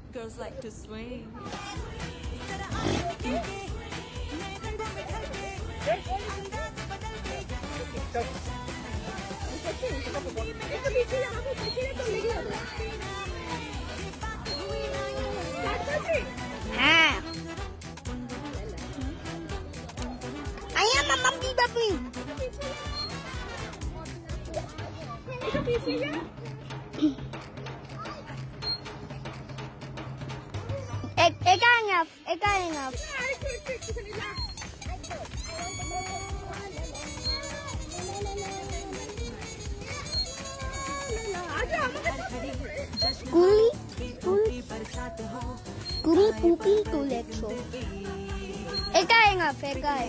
Girls like to swing. I am a monkey puppy. It got enough. Gooey poopy collection. It got enough.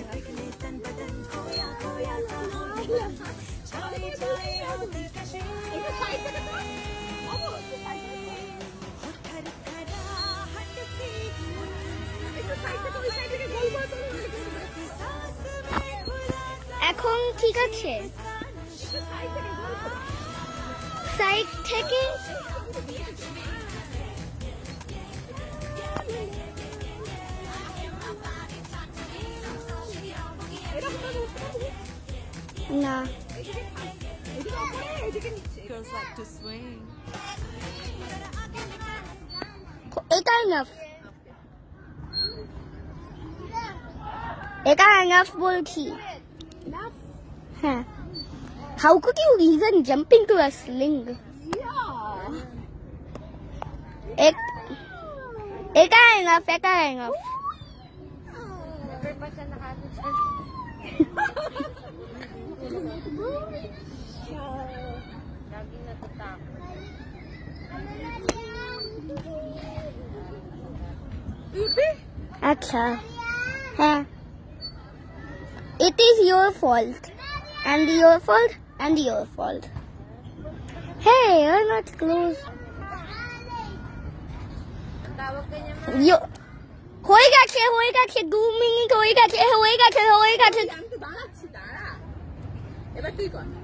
এখন ঠিক আছে side থেকে না Girls like to swing. এটা enough enough বলছি হ্যাঁ how could you even jump into a sling এটা enough अच्छा हाँ it is your fault and your fault and your fault hey you're not close yo হয়ে গেছে 2 মিনিট হয়ে গেছে এবার তুই কর